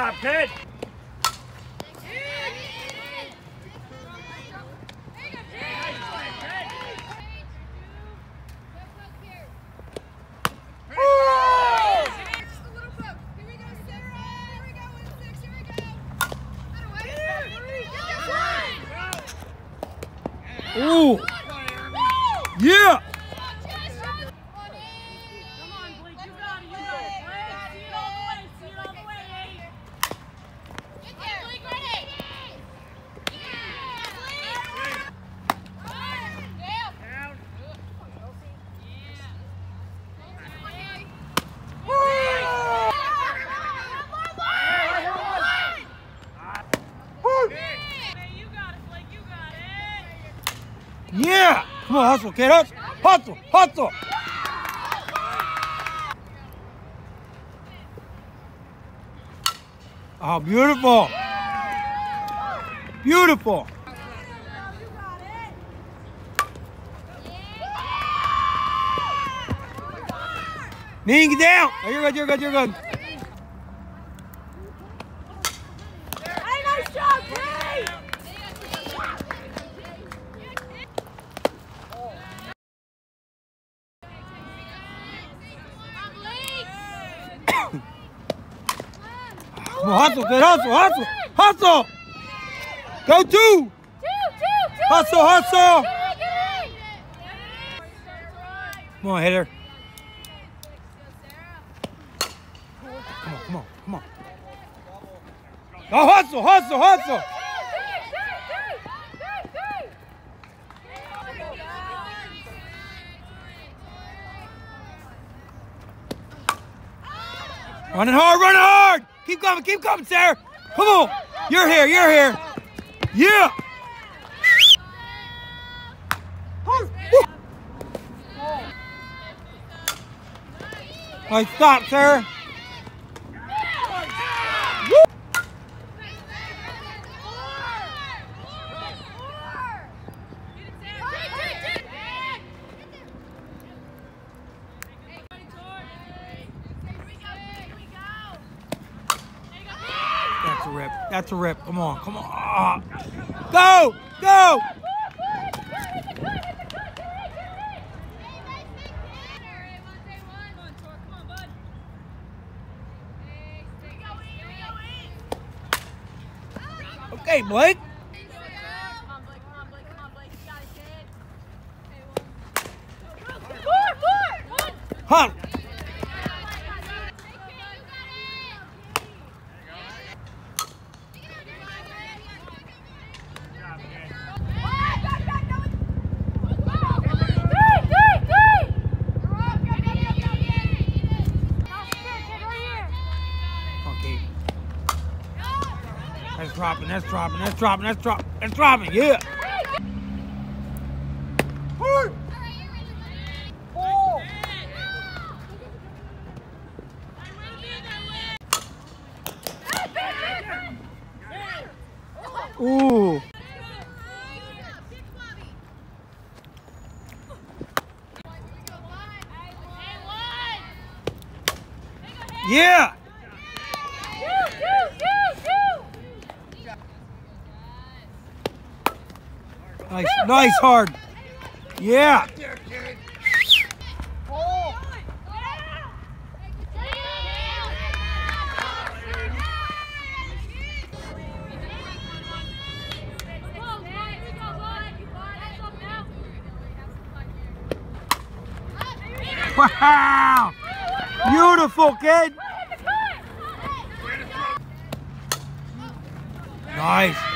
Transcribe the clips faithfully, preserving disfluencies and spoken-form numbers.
job, kid. Ooh! Yeah! Yeah! Come on, hustle, kid. Hustle, hustle, hustle. Oh, beautiful. Beautiful. Ning, get down. Oh, you're good, you're good, you're good. Come on, hustle, kid, hustle, hustle, hustle! Go two! Two, two, two! Hustle, hustle! Come on, hitter. Come on, come on, come on. Go hustle, hustle, hustle! Running hard, running hard! Keep coming, keep coming, Sarah! Come on! You're here, you're here! Yeah! Nice stop, Sarah! That's a rip. That's a rip. Come on. Come on. Go. Go. Okay, Blake. Huh. That's dropping, that's dropping, that's dropping, that's dropping, that's dropping, yeah. Ooh. Yeah. Nice, nice hard. Yeah. Wow. Beautiful, kid. Nice.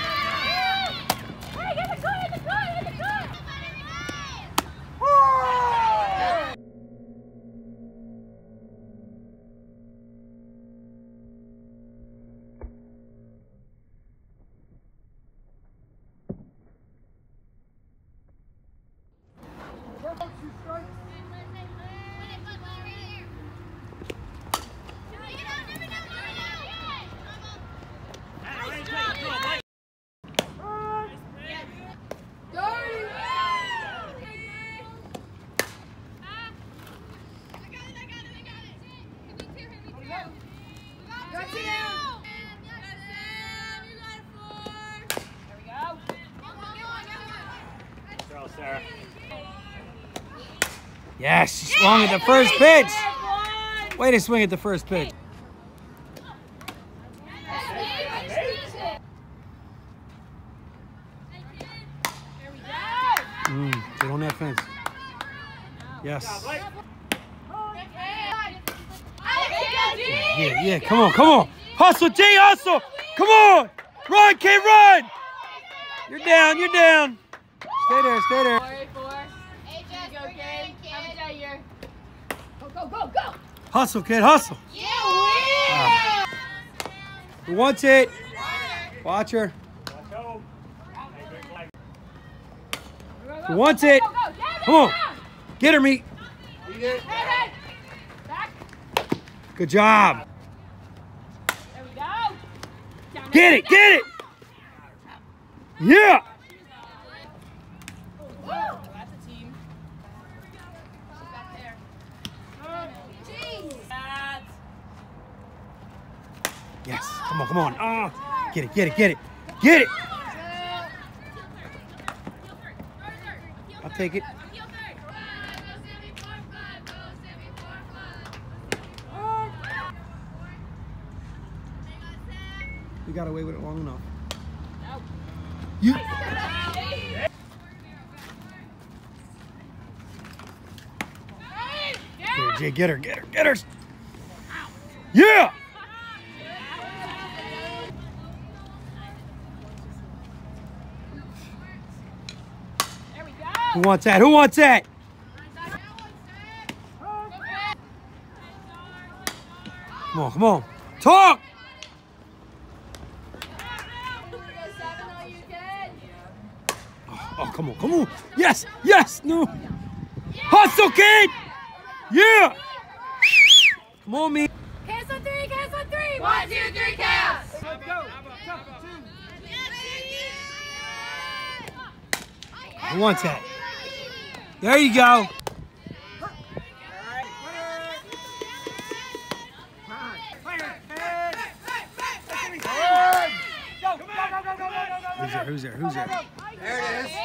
Yes, she swung at the first pitch. Way to swing at the first pitch. Mm, get on that fence. Yes. Yeah, yeah, come on, come on. Hustle, Jay, hustle. Come on. Run, kid, run. You're down, you're down. Stay there, stay there. Go, go, go, go. Hustle, kid, hustle. Yeah, uh, Who wants it? Watch her. Who wants it? Come on. Get her, meat. Good job. There we go. Get it, get it. Yeah. Whoa, that's a team. Back there. Jeez. Yes. Come on, come on. Ah. Get it, get it, get it. Get it. I'll take it. We got away with it long enough. You. Get her, Jay, get her, get her, get her. Yeah. There we go. Who wants that? Who wants that? Come on, come on. Talk. Oh, come on, come on. Yes, yes, no. Hustle, kid. Yeah. Come on, me. Cast on three, cast on three. One, two, three, cast. Let's go. Who wants that? There you go. Who's there? Who's there? Who's there? There it is.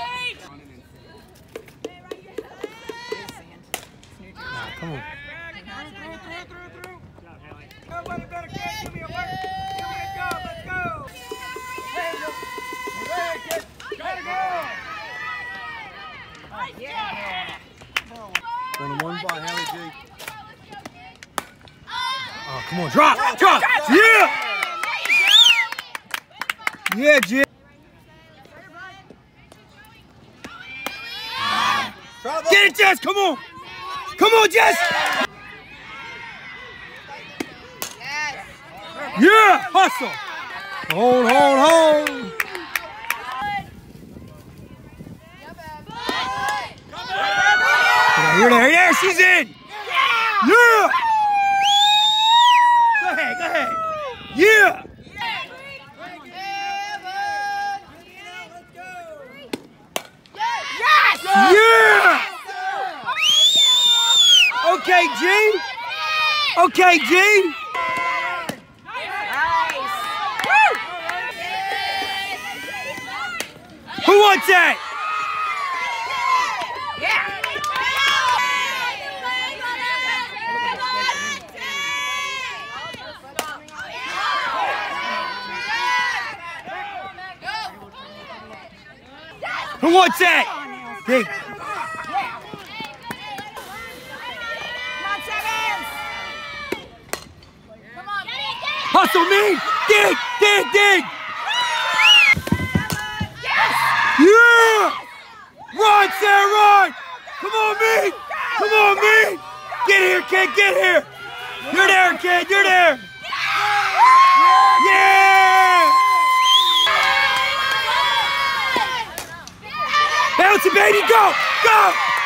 Ah, come on. Nobody better catch. Give me a work. Give me a job. Let's go. There, kid. Gotta go. Yeah. One on one by Hallie G. Oh, come on. Drop. Drop. Yeah. Yeah, Jim. Get it, Jess. Come on. Come on, Jess. Yeah. Hustle. Hold, hold, hold. You're there. There. She's in. Yeah. Go ahead. Go ahead. Yeah. Yeah! Okay, G. Okay, G. Who wants that? Who wants that? Dig. Hustle me! Dig! Dig! Dig! Yeah! Run, Sarah, run! Come on, me! Come on, me! Get here, kid, get here! You're there, kid, you're there! Yeah! Bounce it, baby, go! Go!